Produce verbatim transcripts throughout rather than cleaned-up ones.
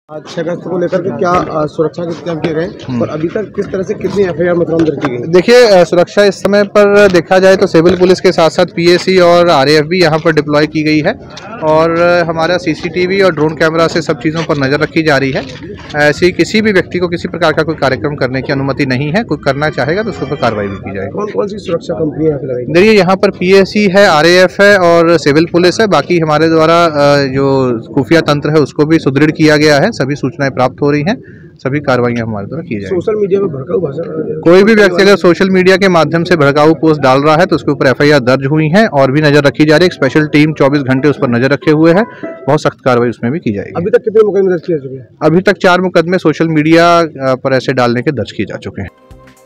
आज छह अगस्त को लेकर के क्या आ, सुरक्षा के इंतजाम किए गए और अभी तक किस तरह से कितनी एफ आई आर मथुरा में दर्ज की गई? देखिए, सुरक्षा इस समय पर देखा जाए तो सिविल पुलिस के साथ साथ पी ए सी और आर ए एफ भी यहाँ पर डिप्लॉय की गई है और हमारा सी सी टी वी और ड्रोन कैमरा से सब चीज़ों पर नज़र रखी जा रही है। ऐसी किसी भी व्यक्ति को किसी प्रकार का कोई कार्यक्रम करने की अनुमति नहीं है। कोई करना चाहेगा तो उसके ऊपर कार्रवाई भी की जाएगी। कौन कौन सी सुरक्षा कंपनी यहाँ पे लगाई? देखिए, यहाँ पर पी ए सी है, आर ए एफ है और सिविल पुलिस है। बाकी हमारे द्वारा जो खुफिया तंत्र है उसको भी सुदृढ़ किया गया है। सभी सूचनाएं प्राप्त हो रही हैं, सभी कार्रवाइयां हमारे द्वारा की जाएंगी। सोशल मीडिया में भड़काऊ भाषा, कोई भी व्यक्ति अगर सोशल मीडिया के माध्यम से भड़काऊ पोस्ट डाल रहा है तो उसके ऊपर एफ आई आर दर्ज हुई है और भी नजर रखी जा रही है। एक स्पेशल टीम चौबीस घंटे उस पर नजर रखे हुए है। बहुत सख्त कार्रवाई उसमें भी की जाएगी। अभी तक कितने मुकदमे दर्ज किए चुके हैं? अभी तक चार मुकदमे सोशल मीडिया पर ऐसे डालने के दर्ज किए जा चुके हैं।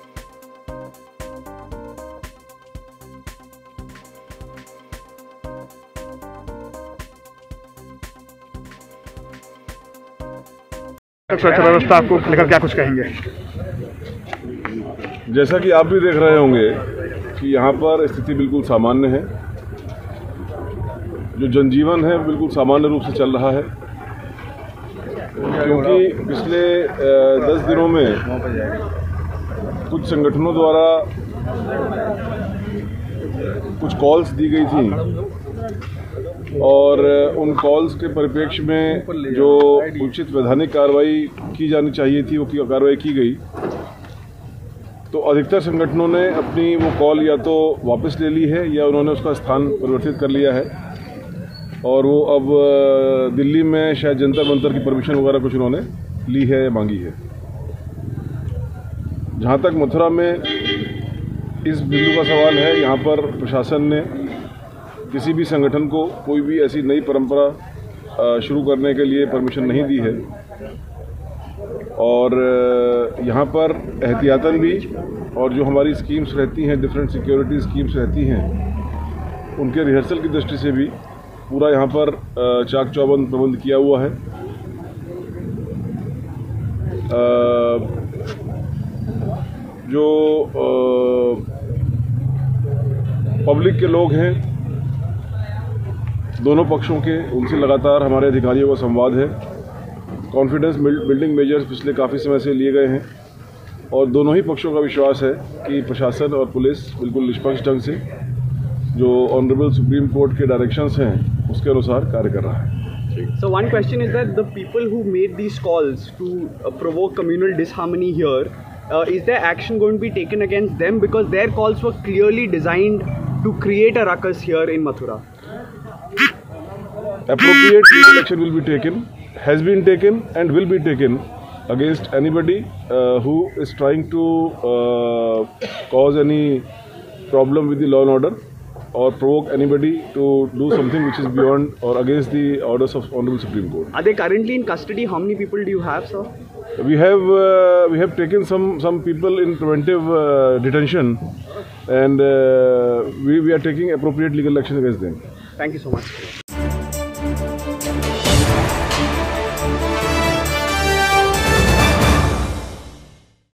सुरक्षा व्यवस्था आपको लेकर क्या कुछ कहेंगे? जैसा कि आप भी देख रहे होंगे कि यहाँ पर स्थिति बिल्कुल सामान्य है। जो जनजीवन है बिल्कुल सामान्य रूप से चल रहा है, क्योंकि पिछले दस दिनों में कुछ संगठनों द्वारा कुछ कॉल्स दी गई थी और उन कॉल्स के परिप्रेक्ष्य में जो उचित वैधानिक कार्रवाई की जानी चाहिए थी वो कार्रवाई की गई। तो अधिकतर संगठनों ने अपनी वो कॉल या तो वापस ले ली है या उन्होंने उसका स्थान परिवर्तित कर लिया है और वो अब दिल्ली में शायद जंतर मंतर की परमिशन वगैरह कुछ उन्होंने ली है, मांगी है। जहाँ तक मथुरा में इस बिंदु का सवाल है, यहाँ पर प्रशासन ने किसी भी संगठन को कोई भी ऐसी नई परंपरा शुरू करने के लिए परमिशन नहीं दी है और यहाँ पर एहतियातन भी और जो हमारी स्कीम्स रहती हैं, डिफरेंट सिक्योरिटी स्कीम्स रहती हैं, उनके रिहर्सल की दृष्टि से भी पूरा यहाँ पर चाक चौबंद प्रबंध किया हुआ है। जो पब्लिक के लोग हैं दोनों पक्षों के, उनसे लगातार हमारे अधिकारियों का संवाद है। कॉन्फिडेंस बिल्डिंग मेजर्स पिछले काफ़ी समय से लिए गए हैं और दोनों ही पक्षों का विश्वास है कि प्रशासन और पुलिस बिल्कुल निष्पक्ष ढंग से जो ऑनरेबल सुप्रीम कोर्ट के डायरेक्शंस हैं उसके अनुसार कार्य कर रहा है। So one question is that the people who made these calls to uh, provoke communal disharmony here, uh, is there action going to be taken against them because their calls were clearly designed to create a ruckus here in Mathura? Appropriate legal action will be taken, has been taken and will be taken against anybody uh, who is trying to uh, cause any problem with the law and order or provoke anybody to do something which is beyond or against the orders of Honorable Supreme Court. Are they currently in custody? How many people do you have, sir? We have uh, we have taken some some people in preventive uh, detention and uh, we, we are taking appropriate legal action against them. Thank you so much.